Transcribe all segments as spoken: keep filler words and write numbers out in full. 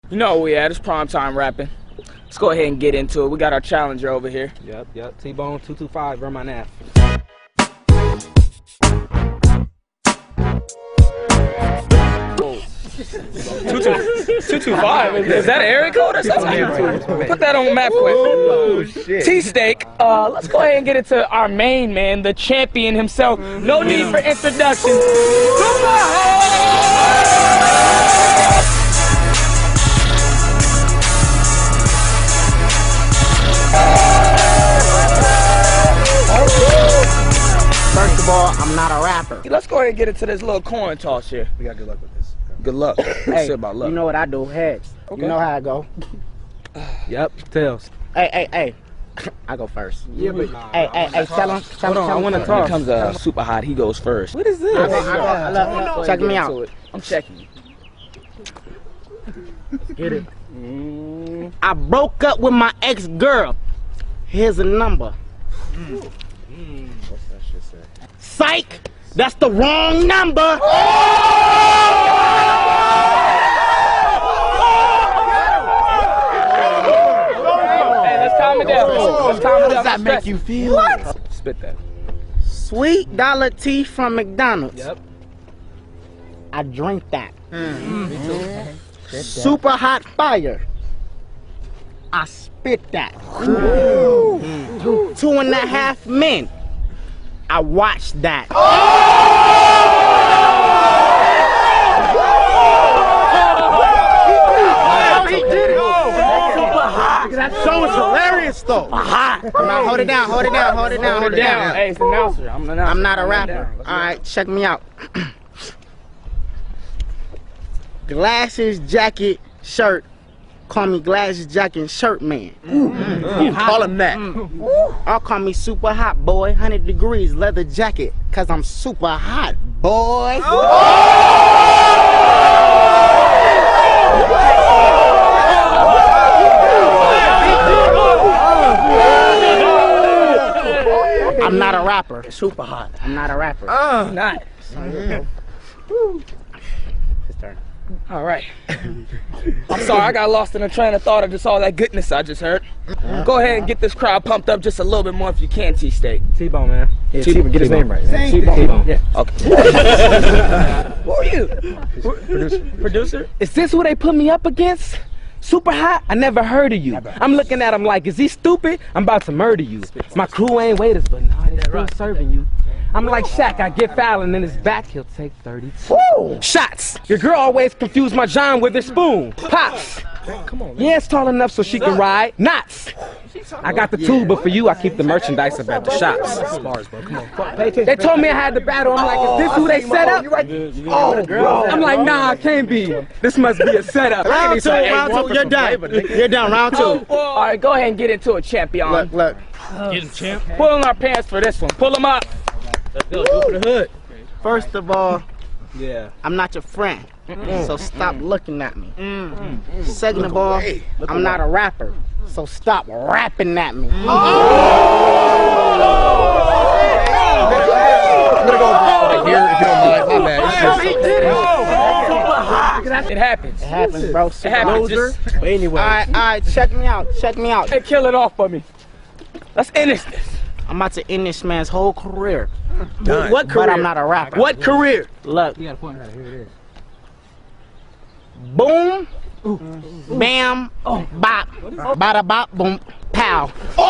You know where we at, it's prime time rapping. Let's go ahead and get into it. We got our challenger over here. Yep, yep. T-Bone two two five, run my nap. two two five? Is that an area code or something? Put that on the map quick. Oh, shit. T-Steak, uh, let's go ahead and get into our main man, the champion himself. No need for introduction. Super First of all, I'm not a rapper. Let's go ahead and get into this little coin toss here. We got good luck with this. Good luck. Hey, about luck. you know what I do? Heads. Okay. You know how I go. Yep, tails. Hey, hey, hey. I go first. Yeah, but Hey, hey, hey, tell him. Tell him. Hold on, I wanna When talk. it comes to uh, super hot, he goes first. What is this? I go, I go, I love, Go check ahead me and get out. into it. I'm checking you. Get it. I broke up with my ex-girl. Here's a number. What's that shit say? Psych! That's the wrong number! Hey, let's calm it down. Let's calm it down. How does that make you feel? What? Spit that. Sweet dollar tea from McDonald's. Yep. I drink that. Super hot fire. I spit that. Two and a half men. I watched that. Oh, he did it. Super hot. That song was hilarious though. Hot. Now hold it down, hold it down, hold it down, hold it down. Hey, it's the announcer. I'm the announcer. I'm not a Hold it rapper. down. Let's All right, check me out. Glasses, jacket, shirt. Call me glasses, jacket, and shirt man. Call him that. I'll call me super hot boy. one hundred degrees, leather jacket. Cause I'm super hot, boy. I'm not a rapper. Super hot. I'm not a rapper. Uh, not. His turn. All right. I'm sorry, I got lost in a train of thought of just all that goodness I just heard. Go ahead and get this crowd pumped up just a little bit more if you can, T-Steak. T-Bone, man. Yeah, T-Bone. get his name right. Man. T-Bone. Yeah. Okay. Who are you? Producer. Producer? Is this who they put me up against? Super hot? I never heard of you. I'm looking at him like, is he stupid? I'm about to murder you. My crew ain't waiters, but nah, they still serving you. I'm like Shaq, I get foul and then his back, he'll take thirty-two. Shots! Your girl always confused my John with her spoon. Pops! Come on, man. Yeah, it's tall enough so she can ride. Knots! I got the tool, but for you, I keep the merchandise up at the shops. Bars, bro. Come on. Pay attention. They told me I had the battle. I'm like, is this who they set up? Oh, bro. I'm like, nah, it can't be. This must be a setup. Round two, round two. You're done. You're done. Round two. All right, go ahead and get into it, champion. Look, look. Pulling our pants for this one. Pull them up. Let's go, do for the hood. First of all, Yeah. I'm not your friend, so stop looking at me. Second of all, I'm not a rapper, so stop rapping at me. I'm gonna go right here if you don't mind. My bad. It happens. It happens, bro. It happens. Just, But anyway. All right, all right. Check me out. Check me out. hey, kill it off for me. Let's finish this. I'm about to end this man's whole career, Done. What career? but I'm not a rapper. What career? Look. You got a point right here. It is. Boom. Bam. Bop. Bada bop. Boom. Pow.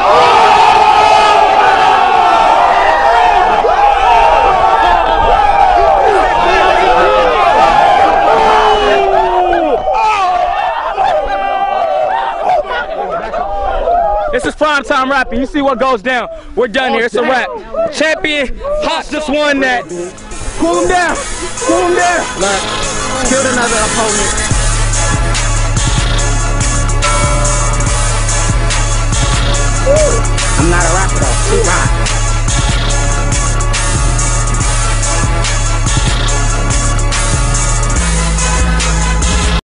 This is prime time rapping. You see what goes down. We're done here. It's a wrap. Champion Hot just won that. Cool him down. Cool him down. Look. Killed another opponent.